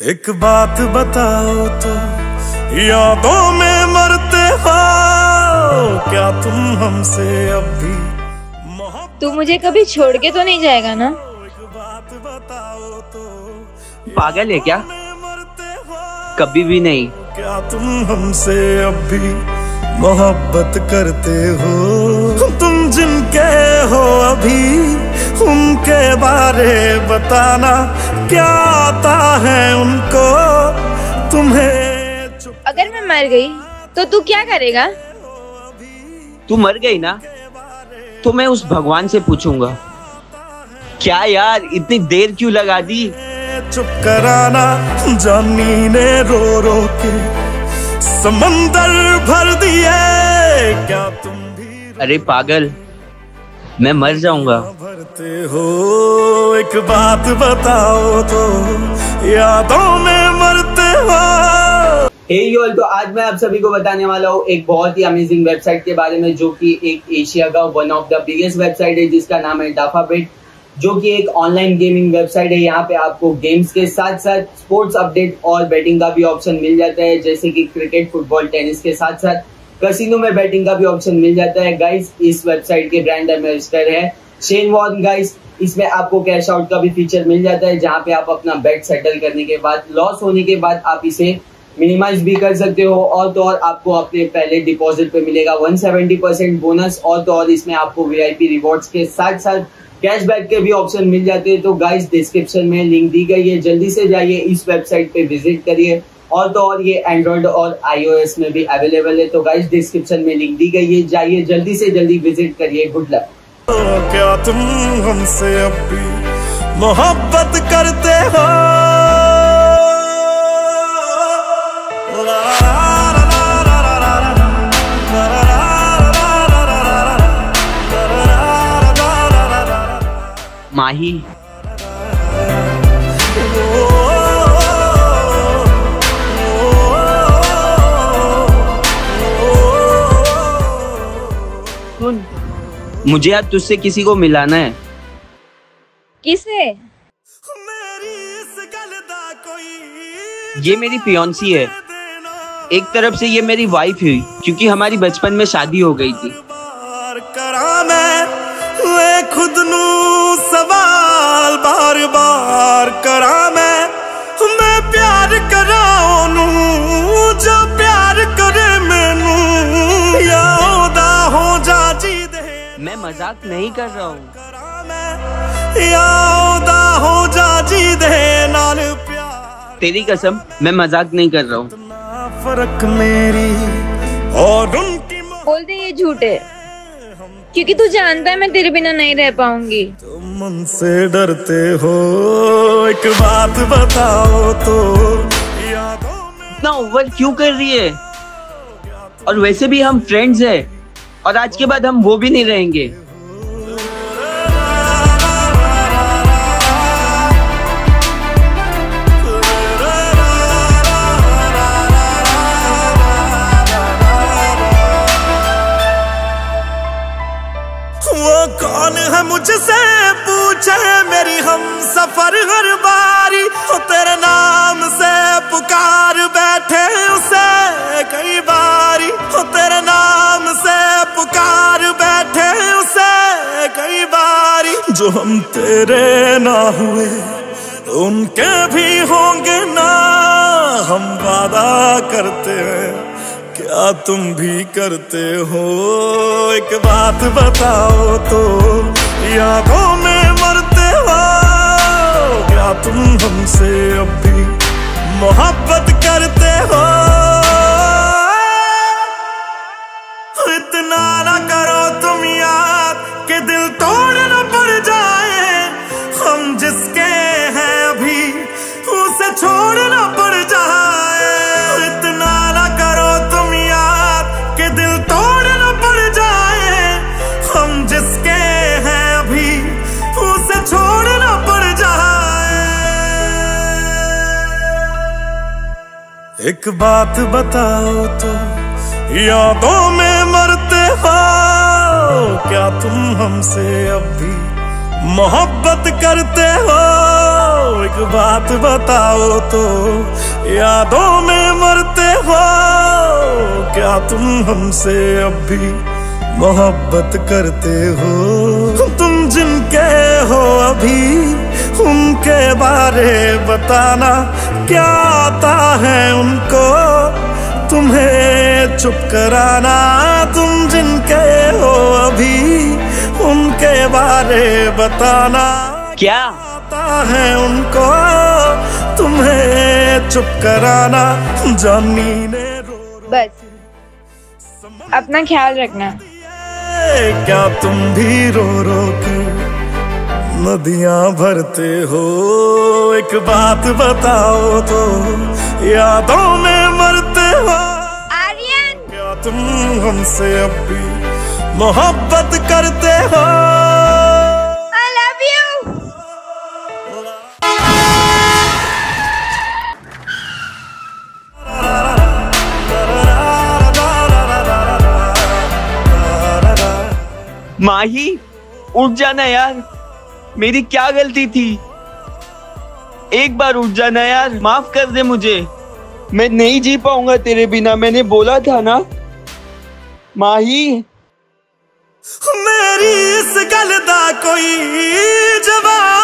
एक बात बताओ तो, यादों में मरते हो क्या तुम हमसे अब भी? तू मुझे कभी छोड़ के तो नहीं जाएगा ना? एक बात बताओ तो, पागल है क्या? कभी भी नहीं। क्या तुम हमसे अब भी मोहब्बत करते हो? तुम जिनके हो अभी उनके बारे बताना, क्या आता है उनको तुम्हें? अगर मैं मर गई तो तू क्या करेगा? तू मर गई ना तो मैं उस भगवान से पूछूंगा। क्या यार इतनी देर क्यों लगा दी? चुप कराना, जानी ने रो रो के समंदर भर दिए, क्या तुम भी? अरे पागल, मैं मर जाऊंगा। भरते हो एक बात बताओ तो, यादों में मरते हो। हे ऑल, तो आज मैं आप सभी को बताने वाला हूँ एक बहुत ही अमेजिंग वेबसाइट के बारे में, जो कि एक एशिया का one of the biggest website है, जिसका नाम है डाफाबेट, जो कि एक ऑनलाइन गेमिंग वेबसाइट है। यहाँ पे आपको गेम्स के साथ साथ स्पोर्ट्स अपडेट और बैटिंग का भी ऑप्शन मिल जाता है, जैसे कि क्रिकेट, फुटबॉल, टेनिस के साथ साथ कैसीनो में बैटिंग का भी ऑप्शन मिल जाता है। गाइस, इस वेबसाइट के ब्रांड एम्बेसडर है शेन वॉर्न। गाइस, इसमें आपको कैश आउट का भी फीचर मिल जाता है, जहाँ पे आप अपना बेट सेटल करने के बाद, लॉस होने के बाद आप इसे मिनिमाइज भी कर सकते हो। और तो और आपको अपने पहले डिपॉजिट पे मिलेगा 170% बोनस। और तो और इसमें आपको वीआईपी रिवॉर्ड्स के साथ साथ कैशबैक के भी ऑप्शन मिल जाते हैं। तो गाइस, डिस्क्रिप्शन में लिंक दी गई है, जल्दी से जाइए इस वेबसाइट पे विजिट करिए। और तो और ये एंड्रॉइड और iOS में भी अवेलेबल है। तो गाइस, डिस्क्रिप्शन में लिंक दी गई है, जाइए जल्दी से जल्दी विजिट करिए। Good luck. क्या तुम हमसे अब भी मोहब्बत करते हो? माही, सुन, मुझे आज तुझसे किसी को मिलाना है। किसे? ये मेरी फियांसी है। एक तरफ से ये मेरी वाइफ हुई, क्योंकि हमारी बचपन में शादी हो गई थी। खुद नू सवाल बार बार करा, मैं प्यार करा नू जो प्यार करे मैनू, या ओदा हो जा जी दे। मैं मजाक नहीं कर रहा हूँ। या ओदा हो जा जी दे नाल प्यार। तेरी कसम, मैं मजाक नहीं कर रहा हूँ। फर्क मेरी और उनकी। बोल दे ये झूठ है, क्योंकि तू जानता है मैं तेरे बिना नहीं रह पाऊंगी। तुम उनसे डरते हो, एक बात बताओ तो, इतना ओवर क्यों कर रही है? और वैसे भी हम फ्रेंड्स हैं, और आज के बाद हम वो भी नहीं रहेंगे। वो कौन है मुझसे पूछे मेरी हम सफर हर बारी, वो तेरे नाम से पुकार बैठे उसे कई बारी, वो तेरे नाम से पुकार बैठे उसे कई बारी। जो हम तेरे ना हुए उनके भी होंगे ना, हम वादा करते हैं क्या तुम भी करते हो? एक बात बताओ तो, यादों में मरते हो क्या तुम हमसे अब भी मोहब्बत करते हो? इतना ना करो तुम याद कि दिल तोड़ना पड़ जाए, हम जिसके हैं अभी उसे छोड़ना पड़ जाए। इतना ना करो तुम याद कि दिल तोड़ना पड़ जाए, हम जिसके हैं अभी उसे छोड़ना पड़ जाए। एक बात बताओ तो, यादों में मरते हो क्या तुम हमसे अब भी मोहब्बत करते हो? एक बात बताओ तो, यादों में मरते हो क्या तुम हमसे अब भी मोहब्बत करते हो? तुम जिनके हो अभी उनके बारे बताना, क्या आता है उनको तुम्हें चुप कराना? तुम जिनके हो अभी उनके बारे बताना, क्या आता है उनको तुम्हें चुप कराना? जानी ने बस अपना ख्याल रखना। क्या तुम भी रो रो के नदियां भरते हो? एक बात बताओ तो, यादों में मरते हो आर्यन, क्या तुम हमसे अब भी मोहब्बत करते हो? I love you। माही उठ जाना यार, मेरी क्या गलती थी? एक बार उठ जाना यार, माफ कर दे मुझे। मैं नहीं जी पाऊंगा तेरे बिना, मैंने बोला था ना। माही मेरी इस गल दा कोई जवाब